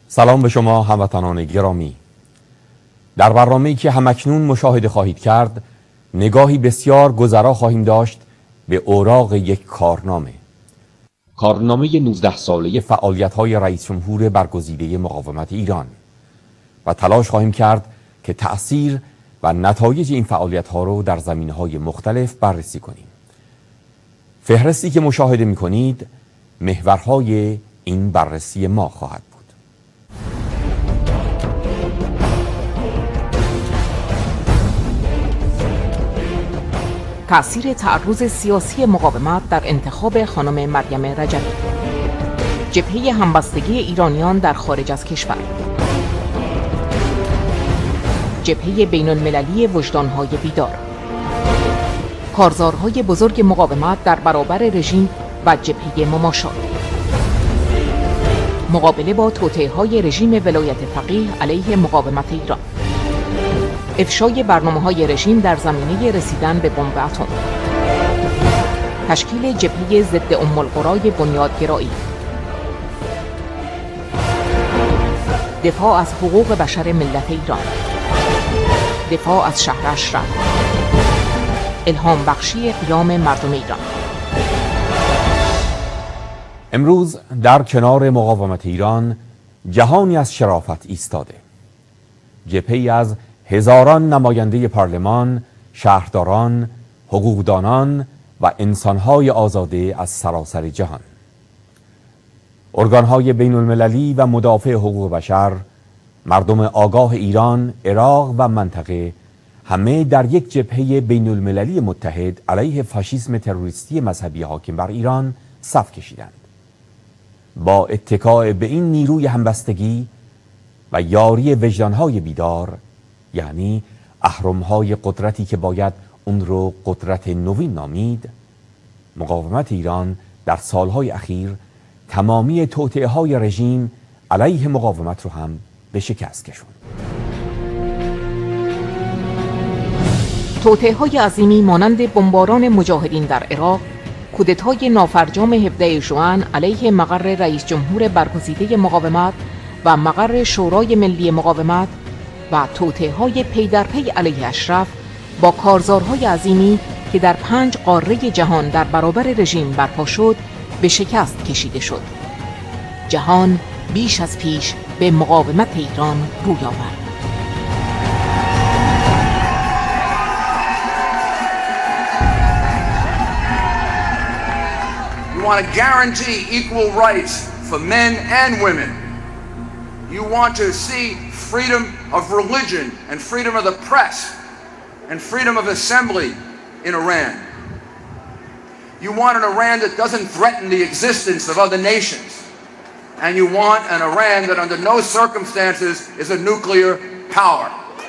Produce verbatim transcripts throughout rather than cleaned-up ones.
سلام به شما هموطنان گرامی. در برنامه‌ای که همکنون مشاهده خواهید کرد نگاهی بسیار گذرا خواهیم داشت به اوراق یک کارنامه کارنامه نوزده ساله فعالیت‌های رئیس جمهور برگزیده مقاومت ایران و تلاش خواهیم کرد که تأثیر و نتایج این فعالیت‌ها رو در زمینه‌های مختلف بررسی کنیم. فهرستی که مشاهده می‌کنید محورهای این بررسی ما خواهد بود. تأثیر تعرض سیاسی مقاومت در انتخاب خانم مریم رجبی، جبهه همبستگی ایرانیان در خارج از کشور، جبهه بین المللی وجدانهای بیدار، کارزارهای بزرگ مقاومت در برابر رژیم و جبهه مماشات، مقابله با توطئه‌های رژیم ولایت فقیه علیه مقاومت ایران، افشای برنامه‌های رژیم در زمینه رسیدن به بمب اتم، تشکیل جبهه ضد ام القرای بنیادگرایی، دفاع از حقوق بشر ملت ایران، دفاع از شهر اشرف، الهام بخشی قیام مردم ایران. امروز در کنار مقاومت ایران جهانی از شرافت ایستاده. جبهه‌ای از هزاران نماینده پارلمان، شهرداران، حقوقدانان و انسانهای آزاده از سراسر جهان. ارگانهای بین المللی و مدافع حقوق بشر، مردم آگاه ایران، عراق و منطقه همه در یک جبهه بین المللی متحد علیه فاشیسم تروریستی مذهبی حاکم بر ایران صف کشیدند. با اتکاء به این نیروی همبستگی و یاری وجدانهای بیدار، یعنی اهرم‌های قدرتی که باید اون رو قدرت نوین نامید، مقاومت ایران در سالهای اخیر تمامی توطئه‌های رژیم علیه مقاومت رو هم به شکست کشوند. توطئه‌های عظیمی مانند بمباران مجاهدین در عراق، کودتای نافرجام هفدهم ژوئن علیه مقر رئیس جمهور برگزیده مقاومت و مقر شورای ملی مقاومت و توطئه‌های پی در پی علیه اشرف با کارزارهای عظیمی که در پنج قاره جهان در برابر رژیم برپا شد به شکست کشیده شد. جهان بیش از پیش به مقاومت ایران روی آورد. You want to guarantee equal rights for men and women. You want to see freedom of religion and freedom of the press and freedom of assembly in Iran. You want an Iran that doesn't threaten the existence of other nations. And you want an Iran that under no circumstances is a nuclear power.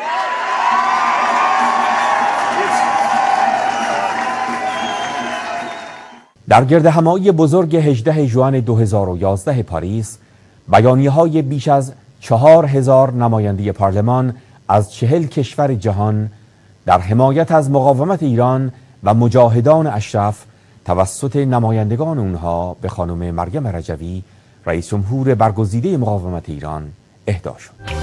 در گردهمایی بزرگ هجدهم ژوئن دو هزار و یازده پاریس، بیانیه‌های بیش از چهار هزار نماینده پارلمان از چهل کشور جهان در حمایت از مقاومت ایران و مجاهدان اشرف توسط نمایندگان اونها به خانم مریم رجبی، رئیس جمهور برگزیده مقاومت ایران، اهدا شد.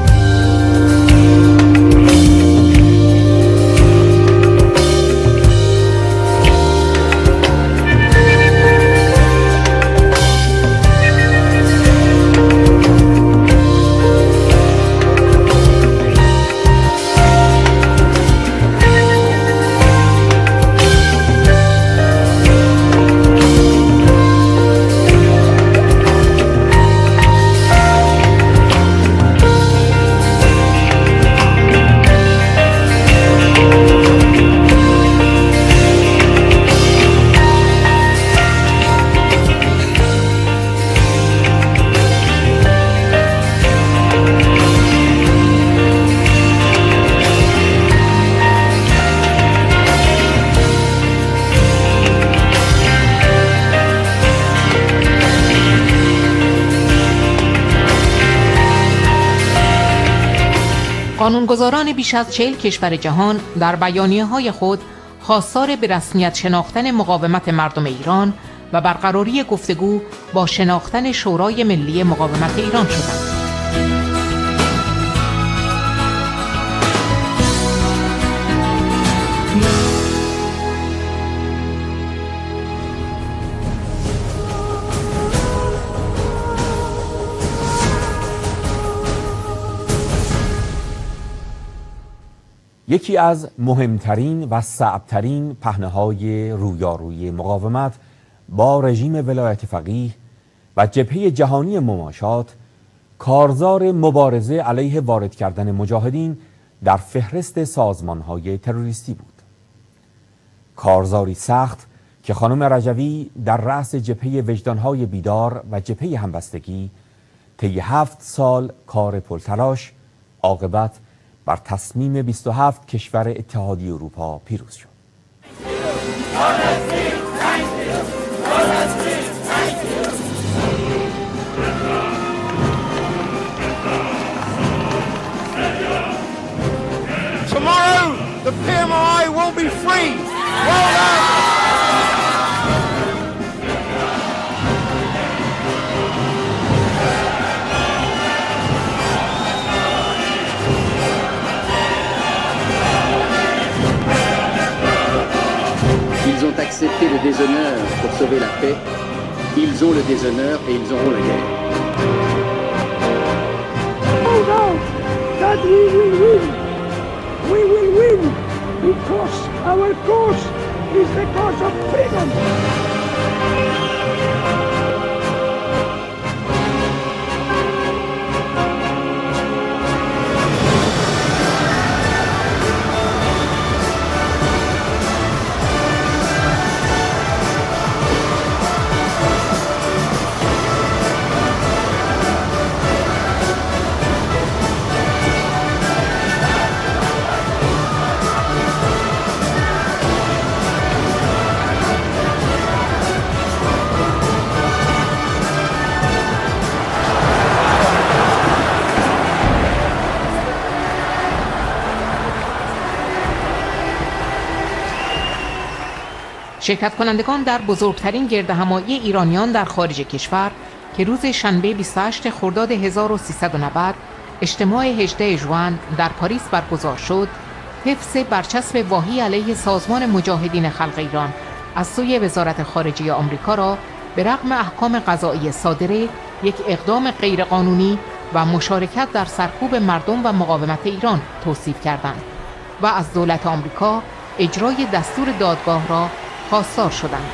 قانونگذاران بیش از چهل کشور جهان در بیانیه‌های خود خواستار به رسمیت شناختن مقاومت مردم ایران و برقراری گفتگو با شناختن شورای ملی مقاومت ایران شدند. یکی از مهمترین و صعبترین پهنه‌های رویارویی مقاومت با رژیم ولایت فقیه و جبهه جهانی مماشات کارزار مبارزه علیه وارد کردن مجاهدین در فهرست سازمان‌های تروریستی بود. کارزاری سخت که خانم رجوی در رأس جبهه وجدان‌های بیدار و جبهه همبستگی طی هفت سال کار پرتلاش عاقبت بر تصمیم بیست و هفت کشور اتحادیه اروپا پیروز شد. Tomorrow, the P M I will be free. Well done. Ils ont accepté le déshonneur pour sauver la paix. Ils ont le déshonneur et ils auront la guerre. Oh no, that we will win. We will win because our cause is the cause of freedom. شرکت کنندگان در بزرگترین گردهمایی ایرانیان در خارج کشور که روز شنبه بیست و هشتم خرداد هزار و سیصد و نود اجتماع هجدهم ژوئن در پاریس برگزار شد، حفظ برچسب واهی علیه سازمان مجاهدین خلق ایران از سوی وزارت خارجه آمریکا را به رغم احکام قضایی صادره یک اقدام غیرقانونی و مشارکت در سرکوب مردم و مقاومت ایران توصیف کردند و از دولت آمریکا اجرای دستور دادگاه را خواستار شدند.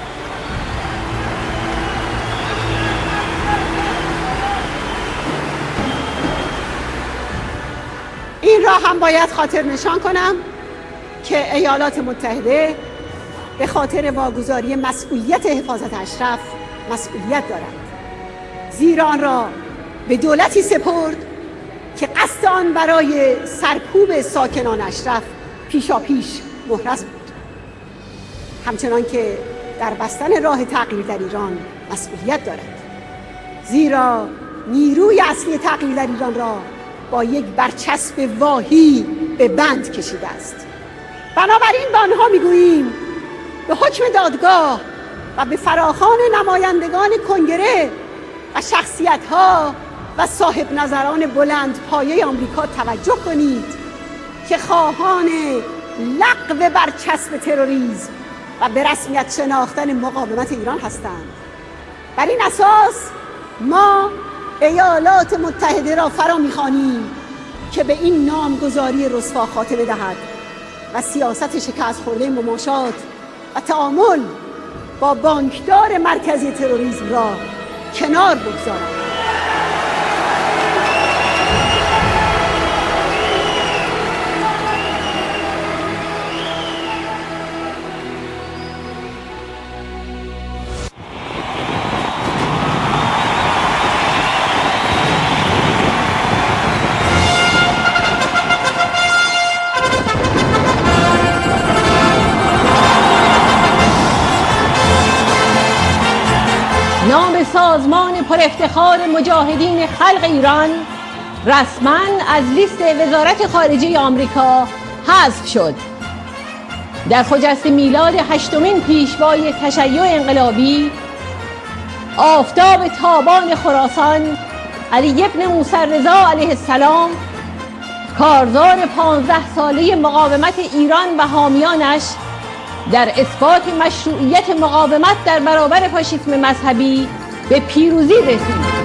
این را هم باید خاطر نشان کنم که ایالات متحده به خاطر واگذاری مسئولیت حفاظت اشرف مسئولیت دارد، زیرا آن را به دولتی سپرد که قصد آن برای سرکوب ساکنان اشرف پیشا پیش محرز بود. همچنان که در بستن راه تغییر در ایران مسئولیت دارد، زیرا نیروی اصلی تغییر در ایران را با یک برچسب واهی به بند کشیده است. بنابراین به آنها میگوییم به حکم دادگاه و به فراخوان نمایندگان کنگره و شخصیت‌ها و صاحب نظران بلند پایه آمریکا توجه کنید که خواهان لغو برچسب تروریسم و به رسمیت شناختن مقاومت ایران هستند. بر این اساس ما ایالات متحده را فرا می‌خوانیم که به این نامگذاری رسوا خاتمه دهد و سیاست شکست خورده مماشات و تعامل با بانکدار مرکزی تروریسم را کنار بگذارد. نام سازمان پر افتخار مجاهدین خلق ایران رسما از لیست وزارت خارجه آمریکا حذف شد. در خجسته میلاد هشتمین پیشوای تشیع انقلابی، آفتاب تابان خراسان علی ابن موسی رضا علیه السلام، کارزار پانزده ساله مقاومت ایران و حامیانش در اثبات مشروعیت مقاومت در برابر فاشیسم مذهبی به پیروزی رسید.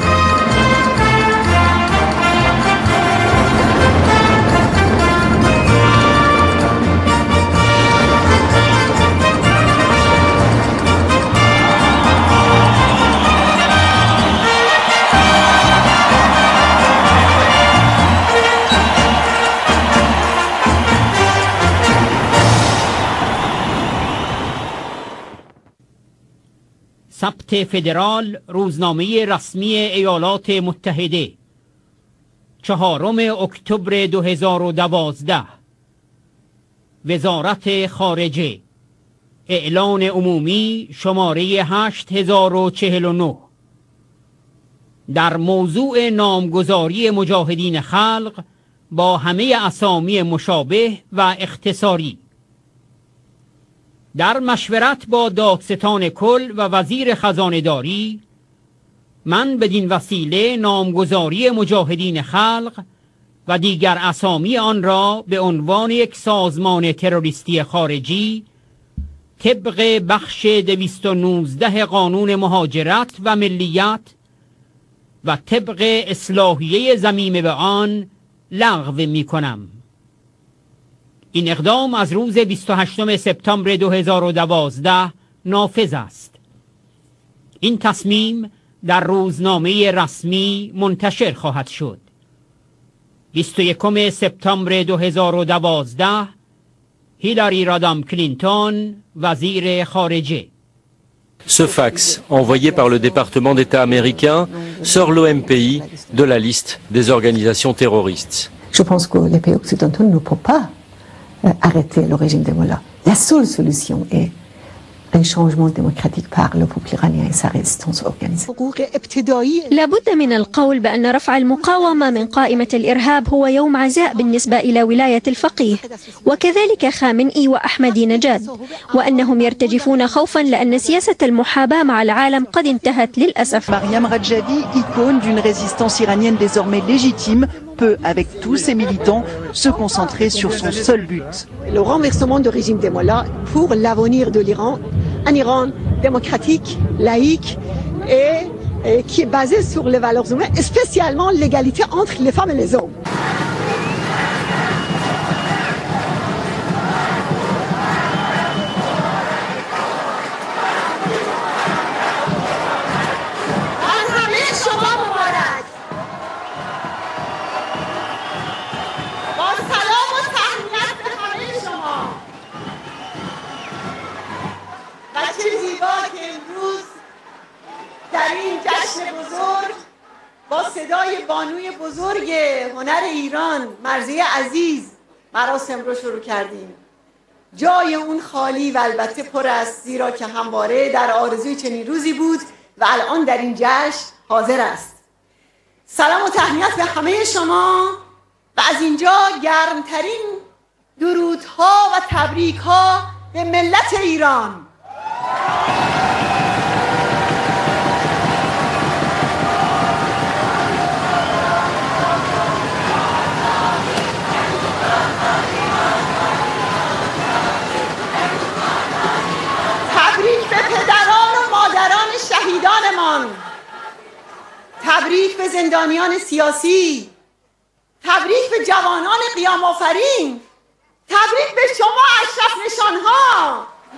ثبت فدرال روزنامه رسمی ایالات متحده چهارم اکتبر دو هزار و دوازده. وزارت خارجه اعلان عمومی شماره هشت هزار و چهل و نه در موضوع نامگذاری مجاهدین خلق با همه اسامی مشابه و اختصاری. در مشورت با دادستان کل و وزیر خزانه‌داری من بدین وسیله نامگذاری مجاهدین خلق و دیگر اسامی آن را به عنوان یک سازمان تروریستی خارجی طبق بخش دویست و نوزده قانون مهاجرت و ملیت و طبق اصلاحیه ضمیمه به آن لغو می کنم. این اقدام از روز بیست و هشتم سپتامبر دو هزار و دوازده نافذ است. این تصمیم در روزنامه رسمی منتشر خواهد شد. بیست و یکم سپتامبر دو هزار و دوازده هیلاری رادام کلینتون وزیر خارجه. Ce fax, envoyé par le département d'État américain, sort l'O M P I de la liste des organisations terroristes. Je pense que les pays occidentaux ne peuvent pas euh, arrêter le régime des mollahs. La seule solution est un changement démocratique par le peuple iranien et sa résistance organisée. لابد من القول بأن رفع المقاومة من قائمة الإرهاب هو يوم عزاء بالنسبة إلى ولاية الفقيه وكذلك خامنئي وأحمدي نجاد، وأنهم يرتجفون خوفا لأن سياسة المحاباة مع العالم قد انتهت للأسف. Mariam Rajadi, icône d'une résistance iranienne désormais légitime, peut, avec tous ses militants, se concentrer sur son seul but. Le renversement du régime des mollahs pour l'avenir de l'Iran, un Iran démocratique, laïque et, et qui est basé sur les valeurs humaines, et spécialement l'égalité entre les femmes et les hommes. در این جشن بزرگ با صدای بانوی بزرگ هنر ایران مرضیه عزیز مراسم رو شروع کردیم. جای اون خالی و البته پر است، زیرا که همواره در آرزوی چنین روزی بود و الان در این جشن حاضر است. سلام و تهنیت به همه شما و از اینجا گرمترین درودها و تبریکها به ملت ایران. شهیدانمان، تبریک به زندانیان سیاسی، تبریک به جوانان قیام آفرین، تبریک به شما اشرف نشانها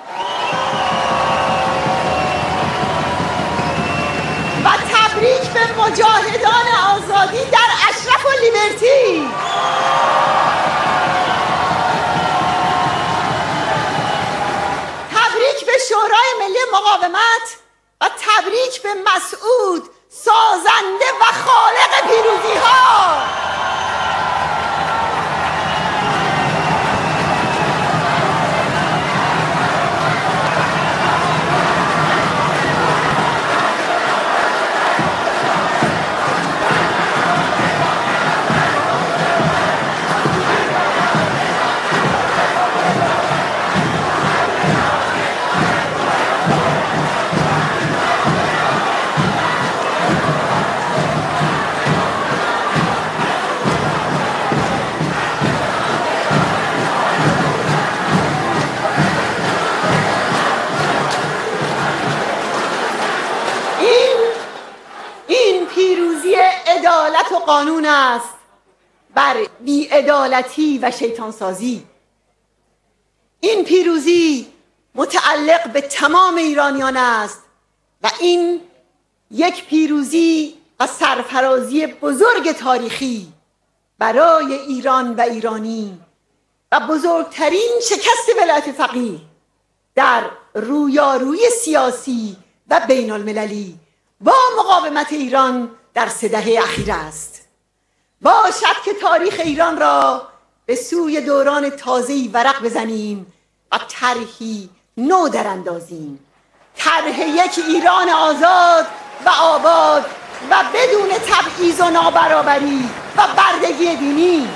و تبریک به مجاهدان آزادی در اشرف و لیبرتی. تبریک به شورای ملی مقاومت و تبریک به مسعود سازنده و خالق پیروزی ها. عدالت و قانون است بر بی‌عدالتی و شیطانسازی. این پیروزی متعلق به تمام ایرانیان است و این یک پیروزی و سرفرازی بزرگ تاریخی برای ایران و ایرانی و بزرگترین شکست ولایت فقیه در رویارویی سیاسی و بین المللی با مقاومت ایران در سه دهه اخیر است. باشد که تاریخ ایران را به سوی دوران تازه‌ای ورق بزنیم و طرحی نو در اندازیم، طرح یک ایران آزاد و آباد و بدون تبعیض و نابرابری و بردگی دینی.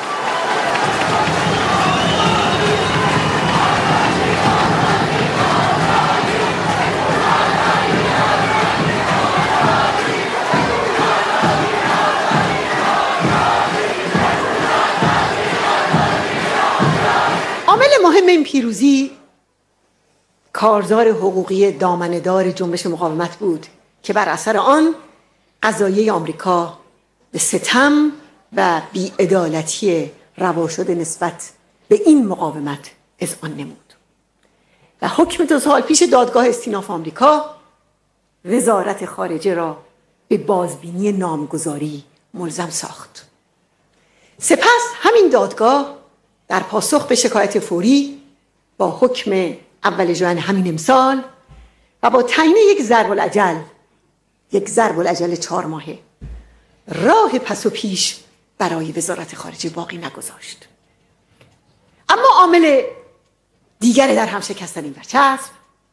عامل مهم این پیروزی کارزار حقوقی دامنه‌دار جنبش مقاومت بود که بر اثر آن قضایه آمریکا به ستم و بی‌عدالتی روا شده نسبت به این مقاومت اذعان نمود و حکم دو سال پیش دادگاه استیناف آمریکا وزارت خارجه را به بازبینی نامگذاری ملزم ساخت. سپس همین دادگاه در پاسخ به شکایت فوری با حکم اول ژوئن همین امسال و با تعیین یک ضرب الاجل یک ضرب الاجل چهار ماهه راه پس و پیش برای وزارت خارجه باقی نگذاشت. اما عامل دیگر در هم شکستن این برچسب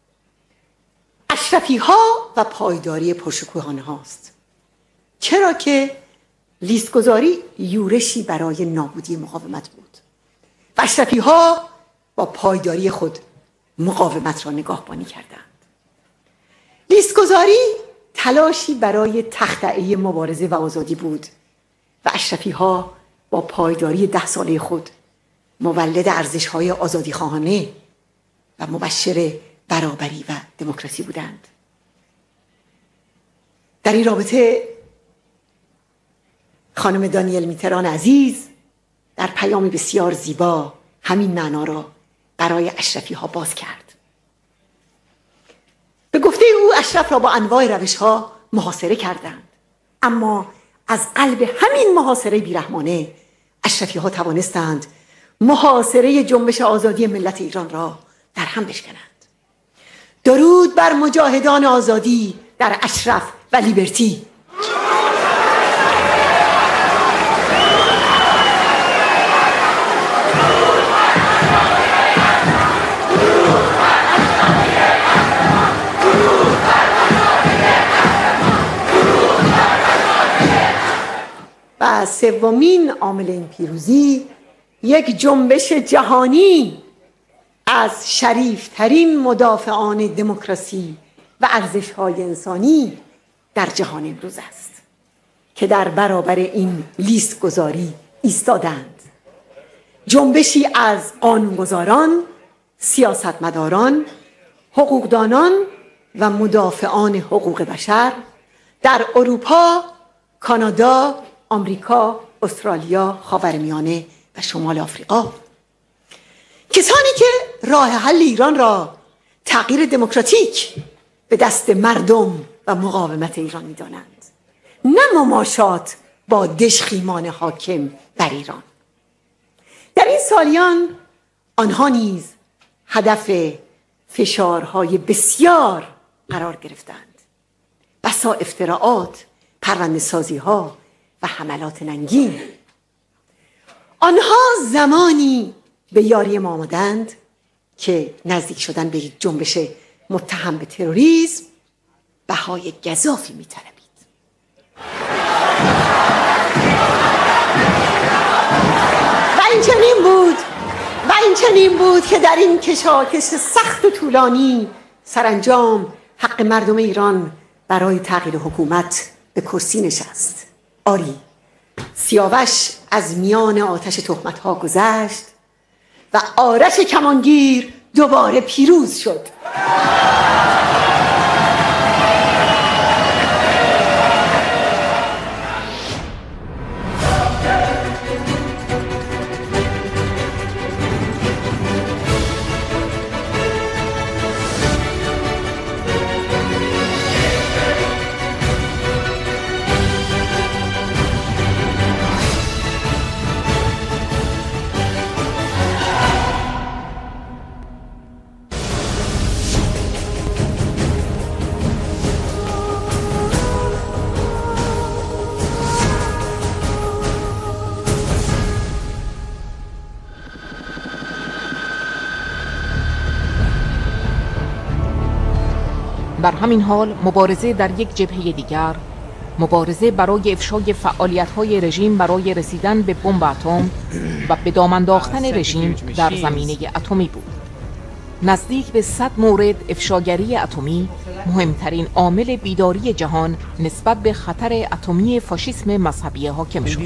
اشرفی ها و پایداری پرشکوهانه هاست، چرا که لیست گذاری یورشی برای نابودی مقاومت بود و اشرفی ها با پایداری خود مقاومت را نگاهبانی کردند. لیست گذاری تلاشی برای تخطئه مبارزه و آزادی بود و اشرفی ها با پایداری ده ساله خود مولد ارزش‌های آزادیخواهانه و مبشر برابری و دموکراسی بودند. در این رابطه خانم دانیل میتران عزیز در پیامی بسیار زیبا همین معنا را برای اشرفی ها باز کرد. به گفته او اشرف را با انواع روش ها محاصره کردند، اما از قلب همین محاصره بیرحمانه اشرفی ها توانستند محاصره جنبش آزادی ملت ایران را در هم بشکنند. درود بر مجاهدان آزادی در اشرف و لیبرتی. و سومین عامل این پیروزی یک جنبش جهانی از شریفترین مدافعان دموکراسی و ارزش‌های انسانی در جهان امروز است که در برابر این لیست گذاری ایستادند. جنبشی از قانونگذاران، سیاستمداران، حقوقدانان و مدافعان حقوق بشر در اروپا، کانادا، آمریکا، استرالیا، خاورمیانه و شمال آفریقا. کسانی که راه حل ایران را تغییر دموکراتیک به دست مردم و مقاومت ایران می‌دانند، نه مماشات با دژخیمان حاکم بر ایران. در این سالیان آنها نیز هدف فشارهای بسیار قرار گرفتند. بسا افتراعات، پرونده‌سازی‌ها و حملات ننگین. آنها زمانی به یاری ما آمدند که نزدیک شدن به یک جنبش متهم به تروریسم بهای گزافی می‌طلبید. و این چنین بود و این چنین بود که در این کشاکش سخت و طولانی سرانجام حق مردم ایران برای تغییر حکومت به کرسی نشست. آری، سیاوش از میان آتش تهمت‌ها گذشت و آرش کمانگیر دوباره پیروز شد. در همین حال مبارزه در یک جبهه دیگر، مبارزه برای افشای فعالیت‌های رژیم برای رسیدن به بمب اتم و به دام انداختن رژیم در زمینه اتمی بود. نزدیک به صد مورد افشاگری اتمی مهمترین عامل بیداری جهان نسبت به خطر اتمی فاشیسم مذهبی حاکم شد.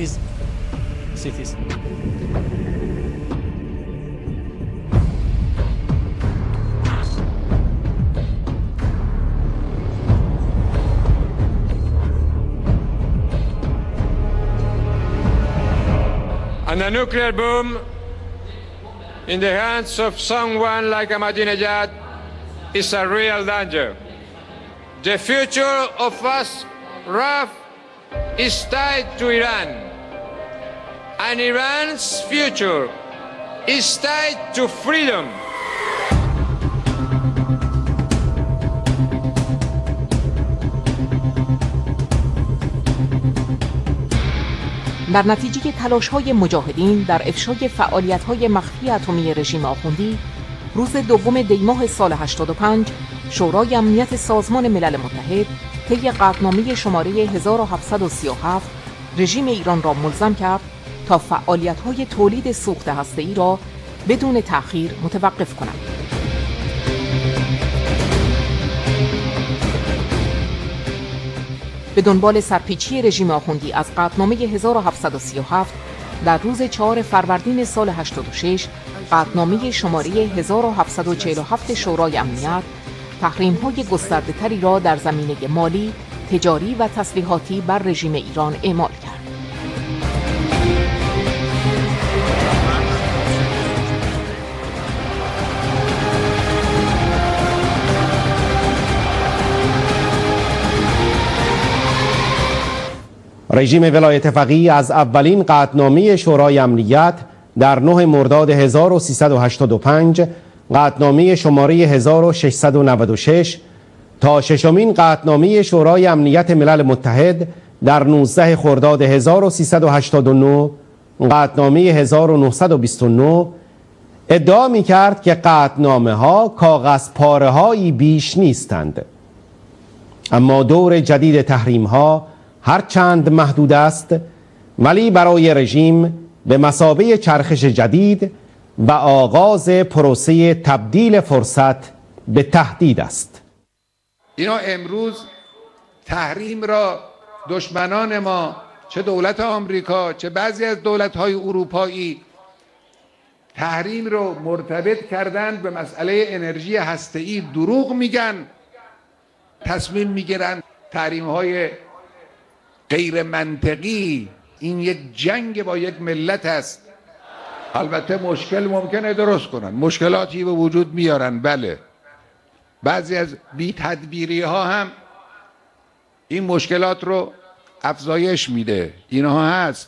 And a nuclear bomb in the hands of someone like Ahmadinejad is a real danger. The future of Ashraf is tied to Iran, and Iran's future is tied to freedom. در نتیجه تلاش‌های مجاهدین در افشای فعالیت‌های مخفی اتمی رژیم آخوندی، روز دوم دیماه سال هشتاد و پنج شورای امنیت سازمان ملل متحد طی قطعنامه شماره هزار و هفتصد و سی و هفت رژیم ایران را ملزم کرد تا فعالیت‌های تولید سوخت هسته‌ای را بدون تأخیر متوقف کند. به دنبال سرپیچی رژیم آخوندی از قطعنامه هزار و هفتصد و سی و هفت در روز چهارم فروردین سال هشتاد و شش قطعنامه شماره هزار و هفتصد و چهل و هفت شورای امنیت تحریم‌های گسترده‌تری را در زمینه مالی، تجاری و تسلیحاتی بر رژیم ایران اعمال کرد. رژیم ولایت فقیه از اولین قطعنامه شورای امنیت در نه مرداد هزار و سیصد و هشتاد و پنج، قطعنامه شماره هزار و ششصد و نود و شش تا ششمین قطعنامه شورای امنیت ملل متحد در نوزده خرداد هزار و سیصد و هشتاد و نه، قطعنامه هزار و نهصد و بیست و نه ادعا می کرد که قطعنامه ها کاغذ پاره هایی بیش نیستند. اما دور جدید تحریم ها هرچند محدود است ولی برای رژیم به مثابه چرخش جدید و آغاز پروسه تبدیل فرصت به تهدید است. اینا امروز تحریم را دشمنان ما، چه دولت آمریکا چه بعضی از دولت‌های اروپایی، تحریم رو مرتبط کردن به مسئله انرژی هسته‌ای. دروغ میگن، تصمیم میگیرن تحریم‌های غیر منطقی. این یک جنگ با یک ملت است. البته مشکل ممکنه درست کنن، مشکلاتی به وجود میارن، بله. بعضی از بی تدبیری ها هم این مشکلات رو افزایش میده. اینها هست.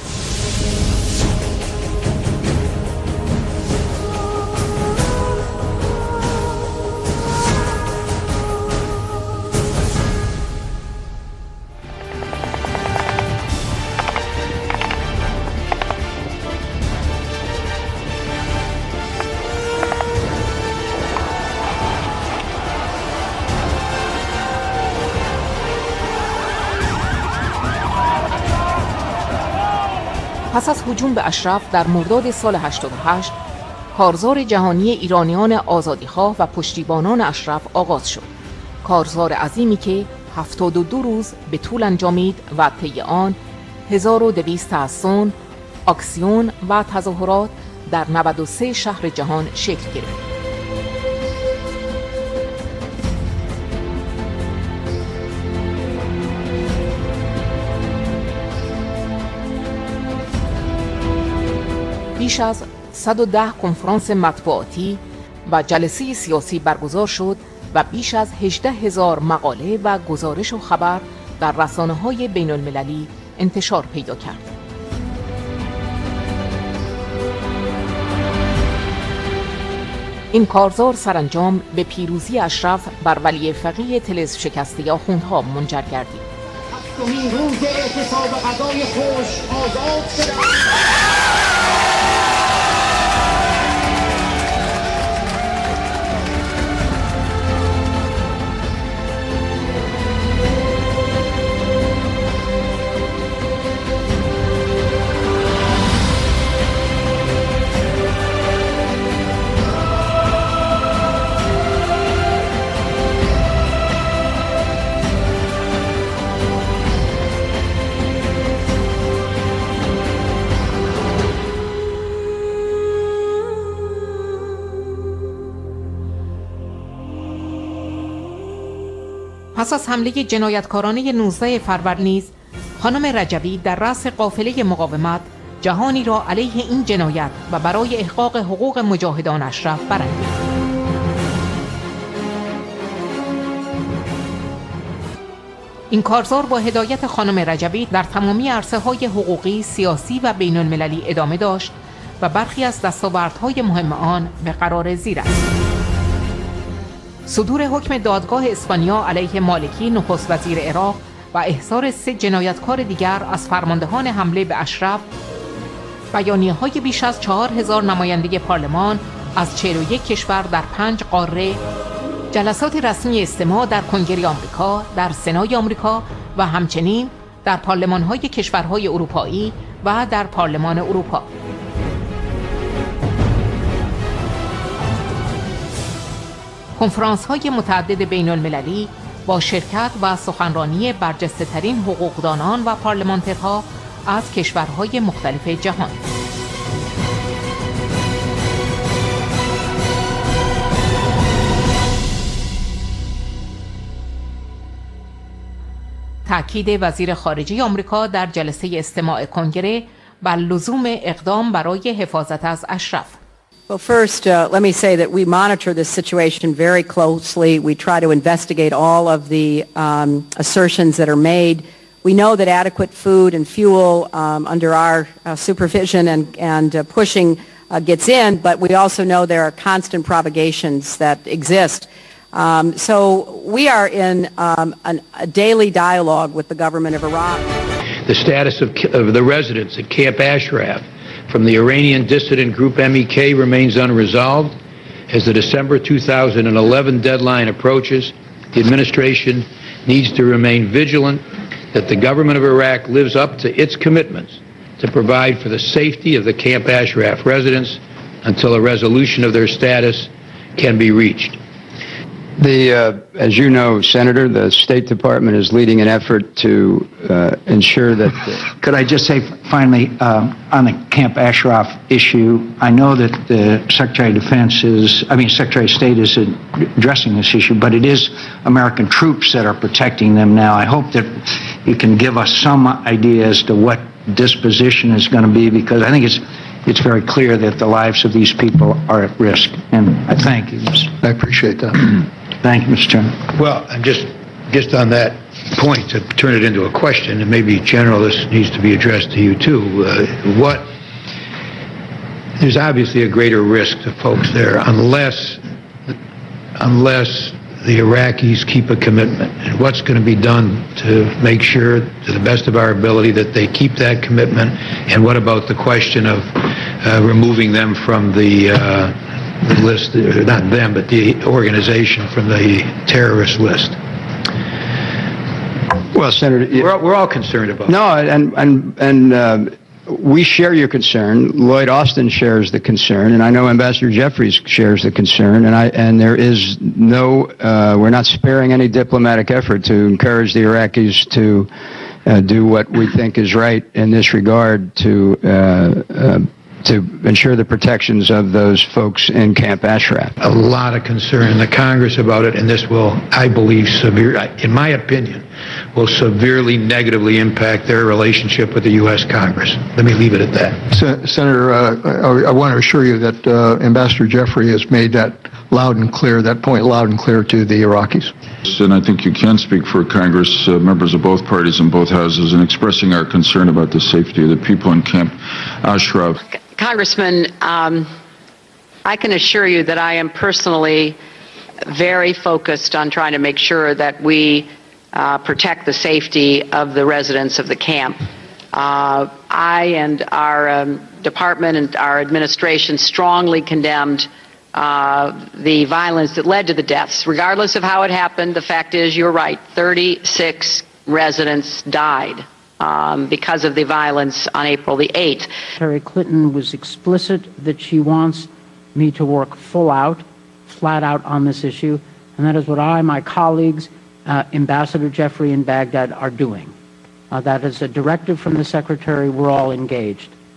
پس از هجوم به اشرف در مرداد سال هشتاد و هشت، کارزار جهانی ایرانیان آزادیخواه و پشتیبانان اشرف آغاز شد. کارزار عظیمی که هفتاد و دو روز به طول انجامید و طی آن هزار و دویست تحصن، اکسیون و تظاهرات در نود و سه شهر جهان شکل گرفت. بیش از صد و ده کنفرانس مطبوعاتی و جلسه سیاسی برگزار شد و بیش از هجده هزار مقاله و گزارش و خبر در رسانه‌های بین المللی انتشار پیدا کرد. این کارزار سرانجام به پیروزی اشرف بر ولی فقیه طلسم شکسته آخوندها منجر گردید. هفتمین روز اعتصاب غذای خوش آزاد شده. پس از حمله جنایتکارانه نوزده فروردین نیز خانم رجبی در رأس قافله مقاومت جهانی را علیه این جنایت و برای احقاق حقوق مجاهدان اشرف برانگیخت. این کارزار با هدایت خانم رجبی در تمامی عرصه‌های حقوقی، سیاسی و بین المللی ادامه داشت و برخی از دستاوردهای مهم آن به قرار زیر است: صدور حکم دادگاه اسپانیا علیه مالکی نخست وزیر عراق و احضار سه جنایتکار دیگر از فرماندهان حمله به اشرف، بیانیه‌های بیش از چهار هزار نماینده پارلمان از چهل و یک کشور در پنج قاره، جلسات رسمی استماع در کنگره آمریکا، در سنای آمریکا و همچنین در پارلمان‌های کشورهای اروپایی و در پارلمان اروپا. کنفرانس‌های متعدد بین المللی با شرکت و سخنرانی برجسته‌ترین حقوقدانان و پارلمانترها از کشورهای مختلف جهان. تأکید وزیر خارجه آمریکا در جلسه استماع کنگره بر لزوم اقدام برای حفاظت از اشرف. Well, first, uh, let me say that we monitor this situation very closely. We try to investigate all of the um, assertions that are made. We know that adequate food and fuel um, under our uh, supervision and, and uh, pushing uh, gets in, but we also know there are constant propagations that exist. Um, so we are in um, an, a daily dialogue with the government of Iraq. The status of, of the residents at Camp Ashraf from the Iranian dissident group M E K remains unresolved. As the December two thousand eleven deadline approaches, the administration needs to remain vigilant that the government of Iraq lives up to its commitments to provide for the safety of the Camp Ashraf residents until a resolution of their status can be reached. The, uh, as you know, Senator, the State Department is leading an effort to uh, ensure that... The Could I just say, finally, uh, on the Camp Ashraf issue, I know that the Secretary of Defense is, I mean, Secretary of State is addressing this issue, but it is American troops that are protecting them now. I hope that you can give us some idea as to what disposition is going to be, because I think it's it's very clear that the lives of these people are at risk. And I thank you. I appreciate that. Thank you, Mister Chairman. Well, I'm just, just on that point, to turn it into a question, and maybe, General, this needs to be addressed to you too. Uh, what, there's obviously a greater risk to folks there unless, unless the Iraqis keep a commitment. And what's going to be done to make sure, to the best of our ability, that they keep that commitment? And what about the question of uh, removing them from the, uh, the list, not them, but the organization from the terrorist list? Well, Senator, we're all, we're all concerned about. No, and and and uh, we share your concern. Lloyd Austin shares the concern, and I know Ambassador Jeffries shares the concern. And I and there is no, uh, we're not sparing any diplomatic effort to encourage the Iraqis to uh, do what we think is right in this regard to. Uh, uh, to ensure the protections of those folks in Camp Ashraf. A lot of concern in the Congress about it, and this will, I believe, severe, in my opinion, will severely negatively impact their relationship with the U S Congress. Let me leave it at that. Sen Senator, uh, I, I want to assure you that uh, Ambassador Jeffrey has made that loud and clear, that point loud and clear to the Iraqis. And I think you can speak for Congress, uh, members of both parties in both houses, in expressing our concern about the safety of the people in Camp Ashraf. Congressman, um, I can assure you that I am personally very focused on trying to make sure that we uh, protect the safety of the residents of the camp. Uh, I and our um, department and our administration strongly condemned uh, the violence that led to the deaths. Regardless of how it happened, the fact is, you're right, thirty-six residents died Um, because of the violence on April the eighth. Secretary Clinton was explicit that she wants me to work full out, flat out on this issue, and that is what I, my colleagues, uh, Ambassador Jeffrey in Baghdad are doing. Uh, that is a directive from the Secretary. We're all engaged.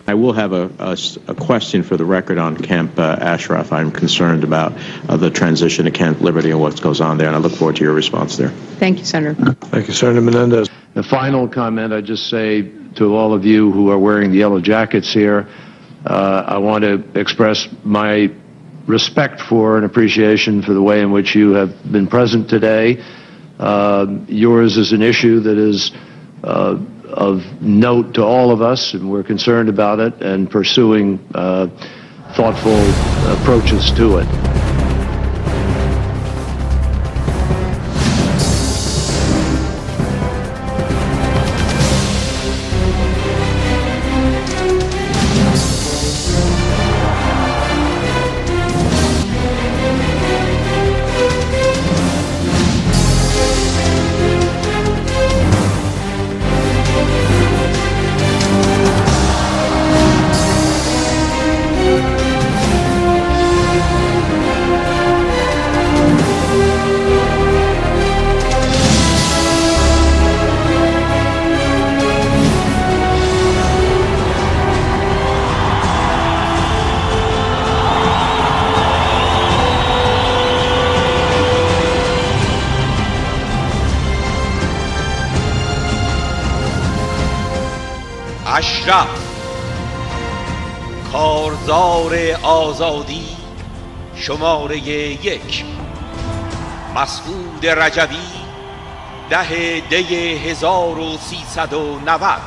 I will have a, a, a question for the record on Camp uh, Ashraf. I'm concerned about uh, the transition to Camp Liberty and what goes on there, and I look forward to your response there. Thank you, Senator. Thank you, Senator Menendez. The final comment, I just say to all of you who are wearing the yellow jackets here, uh, I want to express my respect for and appreciation for the way in which you have been present today. Uh, yours is an issue that is uh, of note to all of us, and we're concerned about it and pursuing uh, thoughtful approaches to it. اشرف کارزار آزادی شماره یک، مسعود رجوی ده دی هزار و سیصد و نود.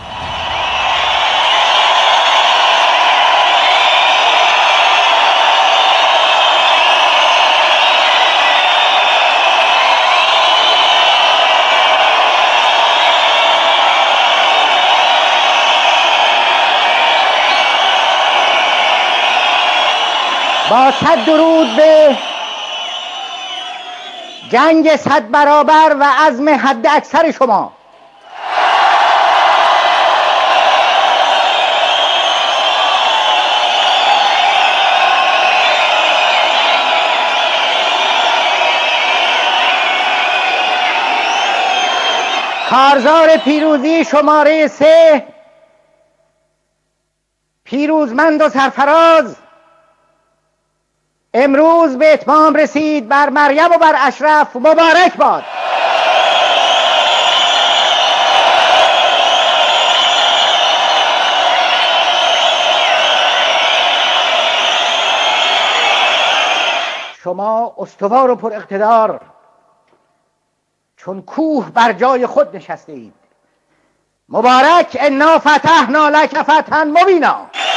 با صد درود به جنگ صد برابر و عزم حد اکثر شما، کارزار پیروزی شماره سه، پیروزمند و سرفراز، امروز به اتمام رسید. بر مریم و بر اشرف مبارک باد. شما استوار و پر اقتدار چون کوه بر جای خود نشسته اید. مبارک، انا فتحنا لک فتحا مبینا.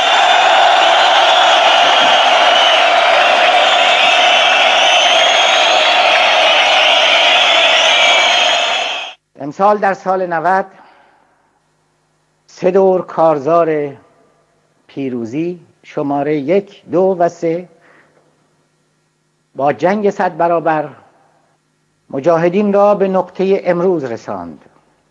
امسال در سال نود سه دور کارزار پیروزی شماره یک، دو و سه با جنگ صد برابر مجاهدین را به نقطه امروز رساند.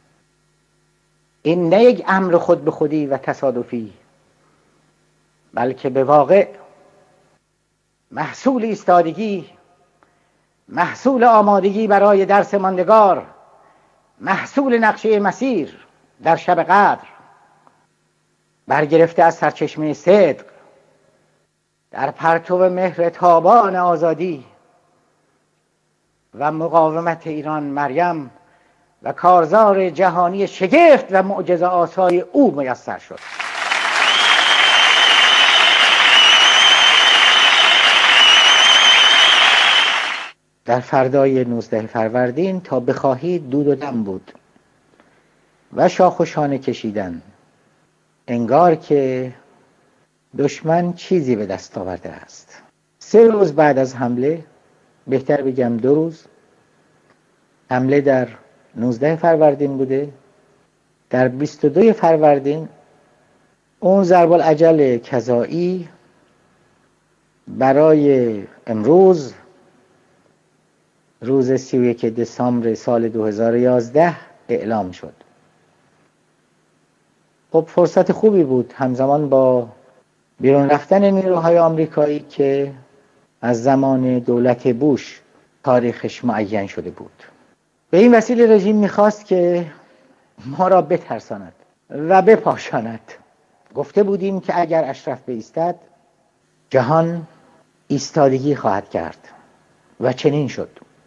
این نه یک امر خود به خودی و تصادفی، بلکه به واقع محصول ایستادگی، محصول آمادگی برای درس ماندگار، محصول نقشه مسیر در شب قدر، برگرفته از سرچشمه صدق، در پرتو مهر تابان آزادی و مقاومت ایران مریم و کارزار جهانی شگفت و معجزه آسای او میسر شد. در فردای نوزده فروردین تا بخواهید دود و دم بود و شاخ و شانه کشیدن، انگار که دشمن چیزی به دست آورده است. سه روز بعد از حمله، بهتر بگم دو روز، حمله در نوزده فروردین بوده. در بیست و دو فروردین اون ضرب الاجل کذایی برای امروز روز سی و یک دسامبر سال دو هزار و یازده اعلام شد. خب فرصت خوبی بود، همزمان با بیرون رفتن نیروهای آمریکایی که از زمان دولت بوش تاریخش معین شده بود. به این وسیله رژیم میخواست که ما را بترساند و بپاشاند گفته بودیم که اگر اشرف بایستد جهان ایستادگی خواهد کرد و چنین شد.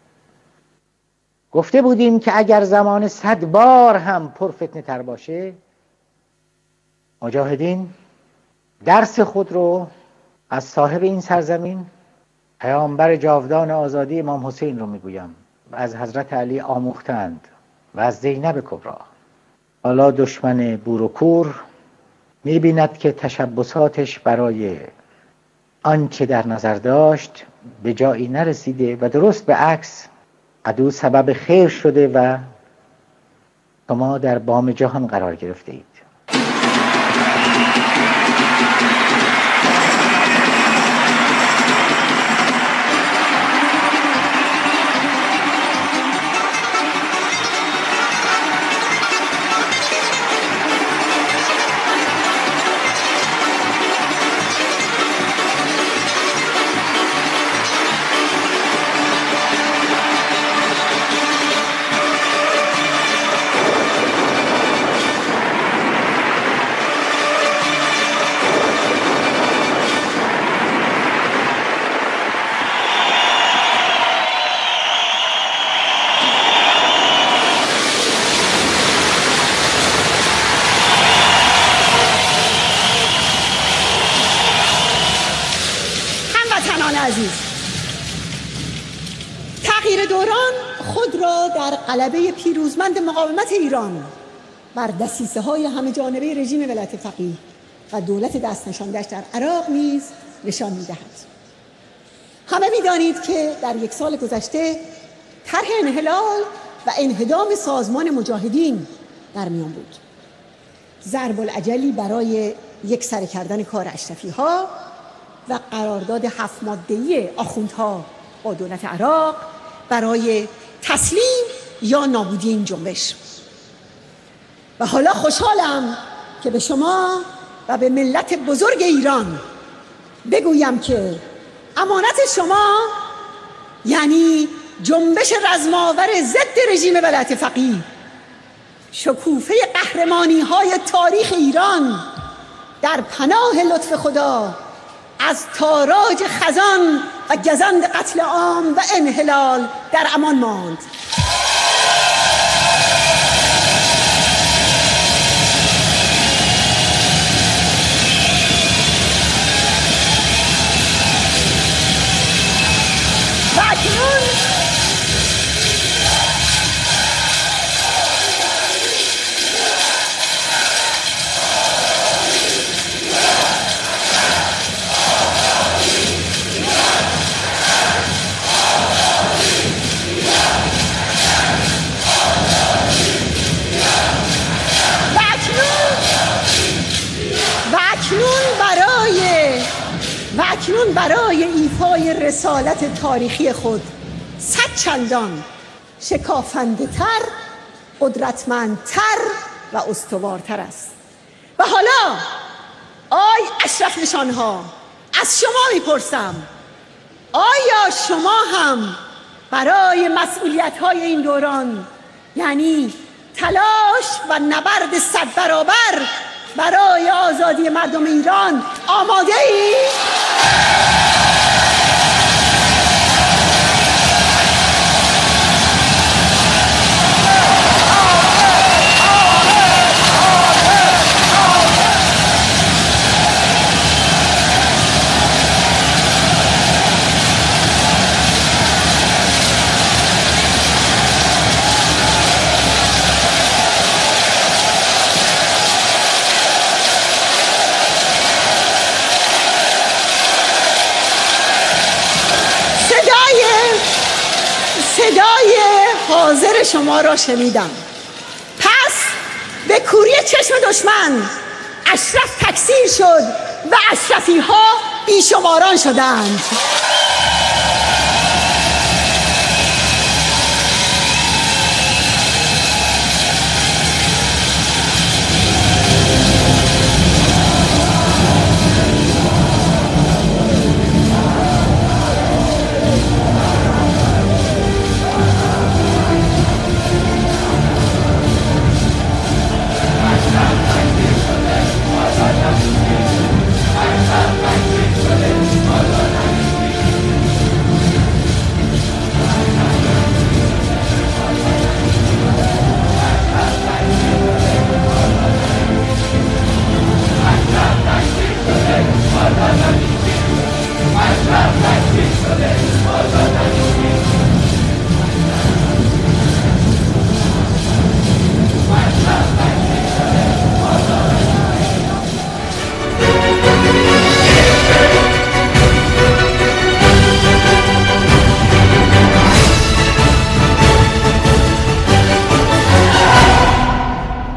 گفته بودیم که اگر زمان صد بار هم پرفتنه تر باشه، مجاهدین درس خود رو از صاحب این سرزمین، پیامبر جاودان آزادی امام حسین رو میگویم و از حضرت علی آموختند و از زینب کبرا. حالا دشمن بور و کور میبیند که تشبساتش برای آنچه در نظر داشت به جایی نرسیده و درست به عکس عدو سبب خیر شده و شما در بام جهان قرار گرفته اید. تغییر دوران خود را در غلبه پیروزمند مقاومت ایران بر دسیسه های همه جانبه رژیم ولایت فقیه و دولت دست نشانده‌اش در عراق نیز نشان می‌دهد. همه می‌دانید که در یک سال گذشته طرح انحلال و انهدام سازمان مجاهدین در میان بود. ضرب العجلی برای یک سره کردن کار اشرفی‌ها و قرارداد هفت ماده‌ای آخوندها با دولت عراق برای تسلیم یا نابودی این جنبش. و حالا خوشحالم که به شما و به ملت بزرگ ایران بگویم که امانت شما، یعنی جنبش رزماور ضد رژیم ولایت فقیه، شکوفه قهرمانی های تاریخ ایران، در پناه لطف خدا از تاراج خزان و گزند قتل عام و انحلال در امان ماند. و اکنون و اکنون برای ایفای رسالت تاریخی خود صد چندان شکافنده تر، قدرتمندتر و استوارتر است. و حالا آی اشرف نشانها، از شما میپرسم، آیا شما هم برای مسئولیت های این دوران، یعنی تلاش و نبرد صد برابر برای آزادی مردم ایران آماده ای؟ صدای حاضر شما را شنیدم. پس به کوری چشم دشمن اشرف تکثیر شد و اشرفی ها بیشماران شدند.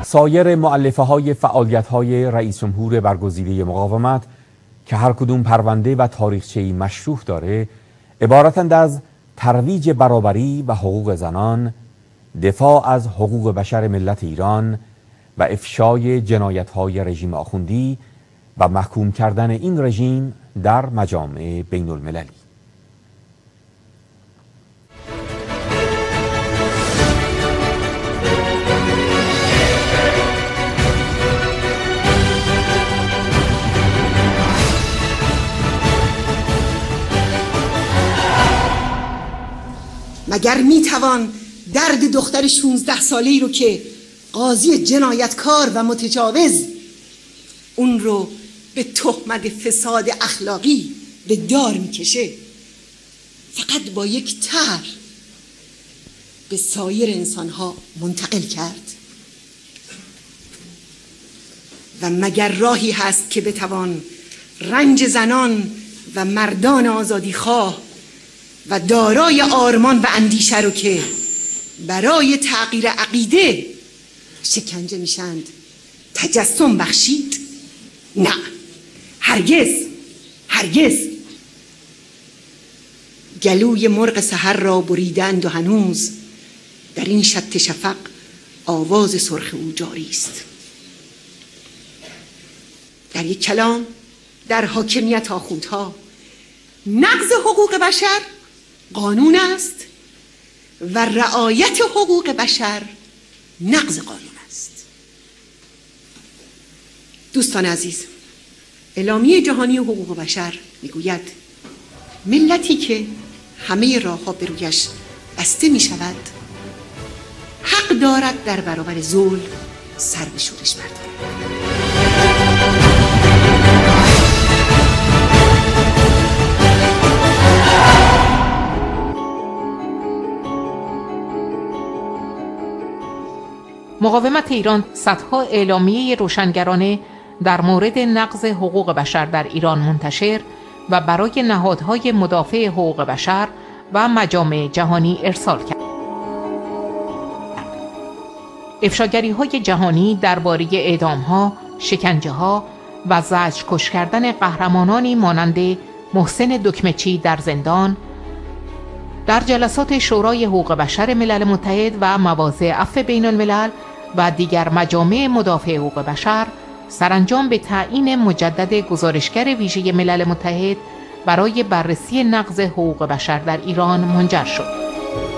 سایر مؤلفه های فعالیت های رئیس جمهور برگزیده مقاومت که هر کدوم پرونده و تاریخچه‌ای مشروح داره، عبارتند از ترویج برابری و حقوق زنان، دفاع از حقوق بشر ملت ایران و افشای جنایت‌های رژیم آخوندی و محکوم کردن این رژیم در مجامع بین المللی. مگر میتوان درد دختر شانزده ساله‌ای رو که قاضی جنایتکار و متجاوز اون رو به تهمت فساد اخلاقی به دار میکشه فقط با یک طرح به سایر انسانها منتقل کرد؟ و مگر راهی هست که بتوان رنج زنان و مردان آزادی خواه و دارای آرمان و اندیشه رو که برای تغییر عقیده شکنجه میشند تجسم بخشید؟ نه، هرگز هرگز. گلوی مرغ سحر را بریدند و هنوز در این شط شفق آواز سرخ او جاری است. در یک کلام، در حاکمیت آخوندها نقض حقوق بشر قانون است و رعایت حقوق بشر نقض قانون است. دوستان عزیز، اعلامیه جهانی حقوق بشر میگوید ملتی که همه راهها به رویش بسته می شود حق دارد در برابر ظلم سر به شورش بردارد. مقاومت ایران صدها اعلامیه روشنگرانه در مورد نقض حقوق بشر در ایران منتشر و برای نهادهای مدافع حقوق بشر و مجامع جهانی ارسال کرد. افشاگری‌های جهانی درباره اعدام‌ها، شکنجه‌ها و زجرکش کردن قهرمانانی مانند محسن دکمه‌چی در زندان در جلسات شورای حقوق بشر ملل متحد و مواضع عفو بین الملل و دیگر مجامع مدافع حقوق بشر سرانجام به تعیین مجدد گزارشگر ویژه ملل متحد برای بررسی نقض حقوق بشر در ایران منجر شد.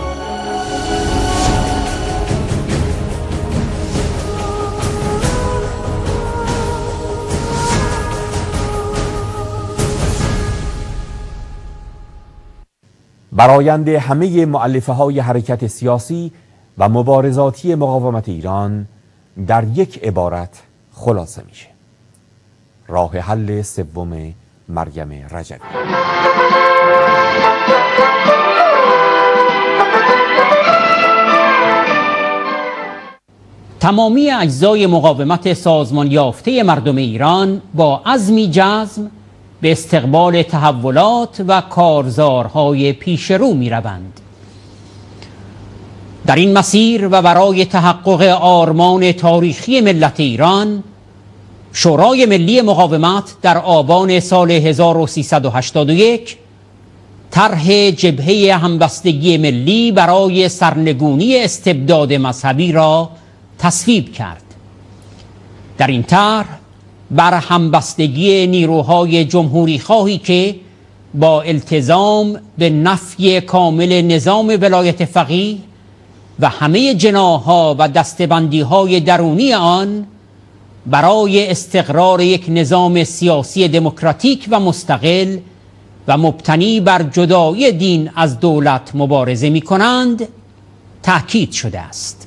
برآیند همه مؤلفه های حرکت سیاسی و مبارزاتی مقاومت ایران در یک عبارت خلاصه میشه: راه حل سوم مریم رجبی. تمامی اجزای مقاومت سازمان یافته مردم ایران با عزمی جزم به استقبال تحولات و کارزارهای پیش رو می روند. در این مسیر و برای تحقق آرمان تاریخی ملت ایران، شورای ملی مقاومت در آبان سال هزار و سیصد و هشتاد و یک طرح جبهه همبستگی ملی برای سرنگونی استبداد مذهبی را تصویب کرد. در این طرح بر همبستگی نیروهای جمهوری خواهی که با التزام به نفی کامل نظام ولایت فقیه و همه جناح‌ها و دسته‌بندی‌های درونی آن برای استقرار یک نظام سیاسی دموکراتیک و مستقل و مبتنی بر جدایی دین از دولت مبارزه می‌کنند تأکید شده است.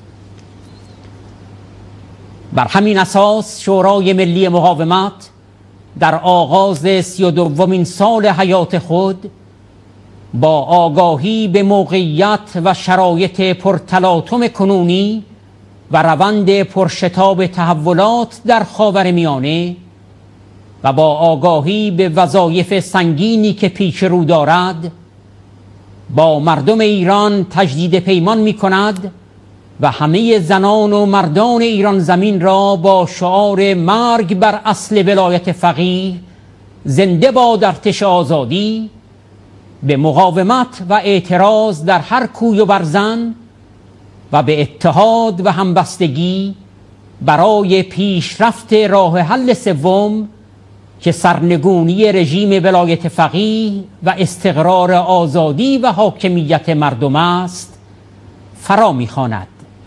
بر همین اساس شورای ملی مقاومت در آغاز سی و دومین سال حیات خود با آگاهی به موقعیت و شرایط پرتلاطم کنونی و روند پرشتاب تحولات در خاورمیانه و با آگاهی به وظایف سنگینی که پیش رو دارد با مردم ایران تجدید پیمان می کند و همه زنان و مردان ایران زمین را با شعار مرگ بر اصل ولایت فقیه، زنده باد ارتش آزادی، به مقاومت و اعتراض در هر کوی و برزن و به اتحاد و همبستگی برای پیشرفت راه حل سوم که سرنگونی رژیم ولایت فقیه و استقرار آزادی و حاکمیت مردم است فرا می‌خواند.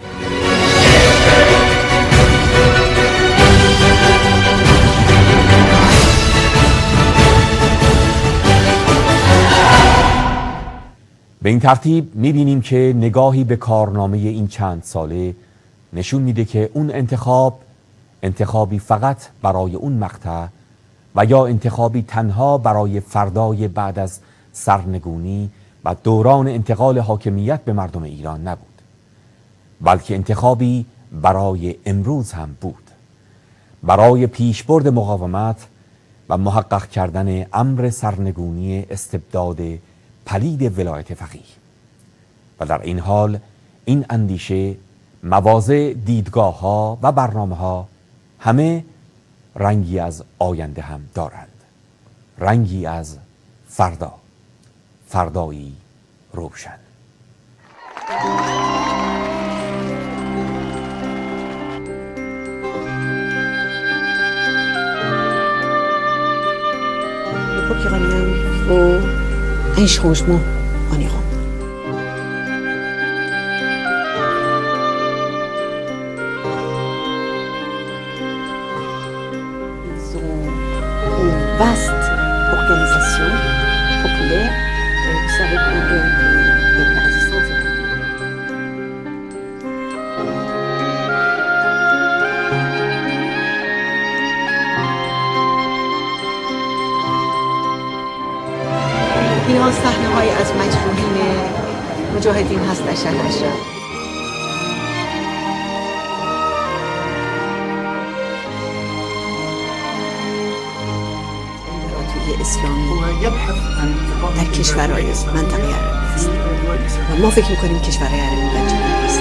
به این ترتیب می‌بینیم که نگاهی به کارنامه این چند ساله نشون میده که اون انتخاب انتخابی فقط برای اون مقطع و یا انتخابی تنها برای فردای بعد از سرنگونی و دوران انتقال حاکمیت به مردم ایران نبود، بلکه انتخابی برای امروز هم بود، برای پیشبرد مقاومت و محقق کردن امر سرنگونی استبداد پلید ولایت فقیه. و در این حال این اندیشه، مواضع، دیدگاه ها و برنامه ها همه رنگی از آینده هم دارند، رنگی از فردا، فردایی روشن. Le peuple iranien veut un changement en Iran. Ils ont une vaste organisation populaire. Et vous savez combien de la résistance. ایران صحنه‌های از مجروحین مجاهدین هست در شهر اشرف. امپراتوری اسلامی در کشورهای منطقه عربی است و ما فکر می‌کنیم کشورهای عربی بدجوری است.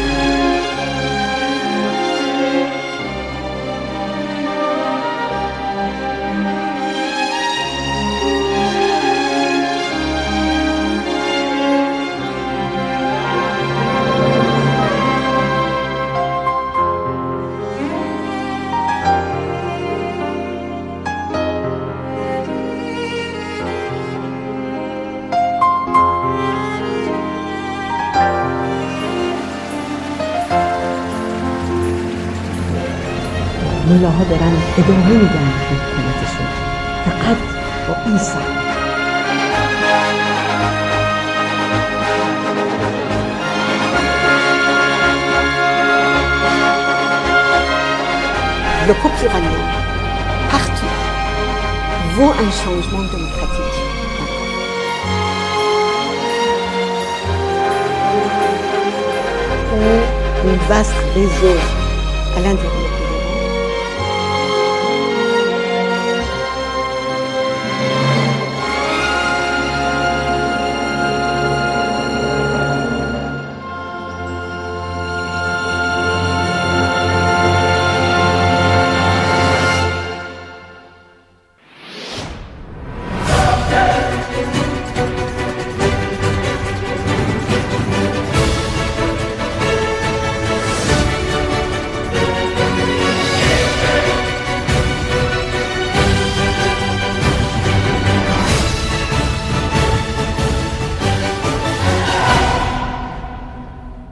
ملاها دارن ادامه میدن به حکومتشون فقط با این سر. Le peuple iranien, partout, veut un changement démocratique. Un vaste réseau à l'intérieur.